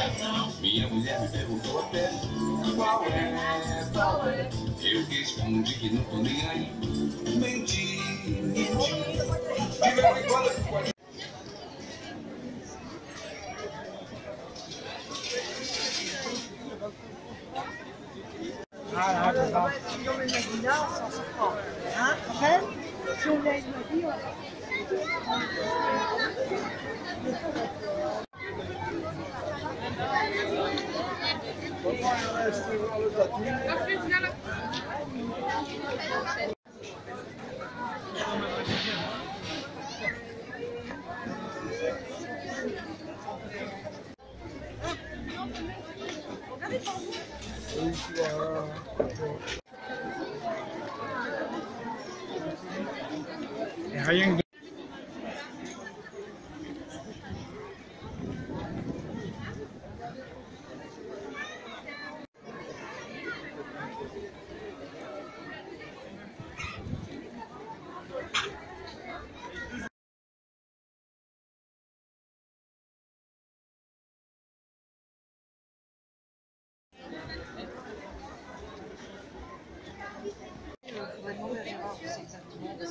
Minha mulher me perguntou até qual é. Eu respondi que não tô nem aí. Menti. De vez em quando. Si on met le Magina, on s'en sort pas. Hein, Raphaël? Si on met le Magina, Rien que on va demander à Gérard, c'est exactement.